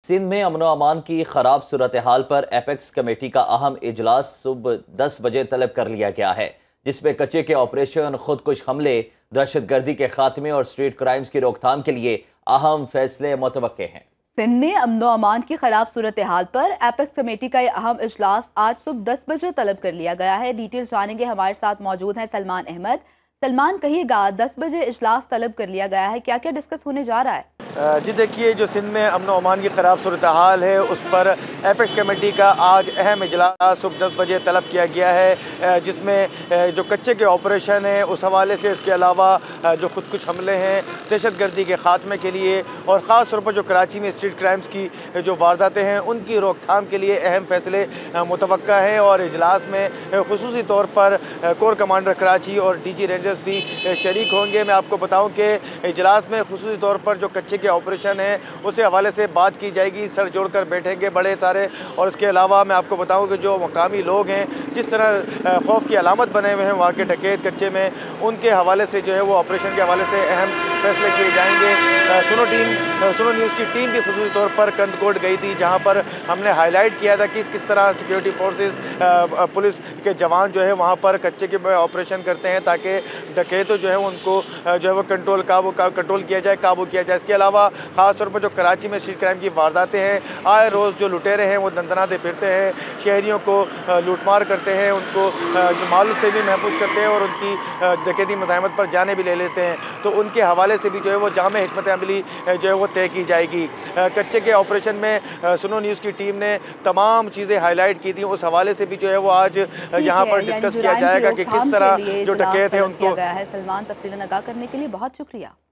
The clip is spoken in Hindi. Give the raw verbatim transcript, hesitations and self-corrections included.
सिंध में अमनो अमान की खराब सूरत हाल पर एपेक्स कमेटी का अहम इजलास सुबह दस बजे तलब कर लिया गया है, जिसमें कच्चे के ऑपरेशन, खुदकुश हमले, दहशतगर्दी के खात्मे और स्ट्रीट क्राइम्स की रोकथाम के लिए अहम फैसले मुतवक्के हैं। सिंध में अमनो अमान की खराब सूरत हाल पर एपेक्स कमेटी का यह अहम इजलास आज सुबह दस बजे तलब कर लिया गया है। डिटेल्स जानेंगे, हमारे साथ मौजूद हैं सलमान अहमद। सलमान, कहिएगा, दस बजे इजलास तलब कर लिया गया है, क्या क्या डिस्कस होने जा रहा है? जी देखिए, जो सिंध में अमन अमान की ख़राब सूरत हाल है उस पर एपेक्स कमेटी का आज अहम इजलास सुबह दस बजे तलब किया गया है, जिसमें जो कच्चे के ऑपरेशन हैं उस हवाले से, इसके अलावा जो खुदकुश हमले हैं, दहशतगर्दी के ख़ात्मे के लिए और ख़ास तौर पर जो कराची में स्ट्रीट क्राइम्स की जो वारदातें हैं उनकी रोकथाम के लिए अहम फैसले मुतवक्का हैं। और इजलास में खुसूसी तौर पर कोर कमांडर कराची और डी जी रेंजर्स भी शरीक होंगे। मैं आपको बताऊँ कि इजलास में खुसूसी तौर पर जो कच्चे के ऑपरेशन है उस हवाले से बात की जाएगी, सर जोड़कर बैठेंगे बड़े सारे। और इसके अलावा मैं आपको बताऊं कि जो मकामी लोग हैं, जिस तरह खौफ की अलामत बने हुए हैं वहाँ के डकैत कच्चे में, उनके हवाले से जो है वो ऑपरेशन के हवाले से अहम फैसले किए जाएंगे। सुनो टीम सुनो न्यूज़ की टीम भी खुसूसी तौर पर कंदकोट गई थी, जहाँ पर हमने हाईलाइट किया था कि किस तरह सिक्योरिटी फोर्सेज, पुलिस के जवान जो है वहाँ पर कच्चे के ऑपरेशन करते हैं ताकि डकैतों जो है उनको जो है वो कंट्रोल काबू कंट्रोल किया जाए, काबू किया जाए। इसके अलावा खास तौर पर जो कराची में स्ट्रीट क्राइम की वारदातें हैं, आए रोज़ जो लुटेरे हैं वो दंदनाते फिरते हैं, शहरियों को लूटमार करते हैं, उनको मालूम से भी महफूज करते हैं और उनकी डकैती मज़ाहमत पर जाने भी ले लेते हैं। तो उनके हवाले से भी जो है वो जामे हिकमत अमली जो है वो तय की जाएगी। कच्चे के ऑपरेशन में सुनो न्यूज़ की टीम ने तमाम चीज़ें हाईलाइट की थी, उस हवाले से भी जो है वो आज यहाँ पर डिस्कस किया जाएगा कि किस तरह जो डकैत है उनको। सलमान, तफसीलन आगाह करने के लिए बहुत शुक्रिया।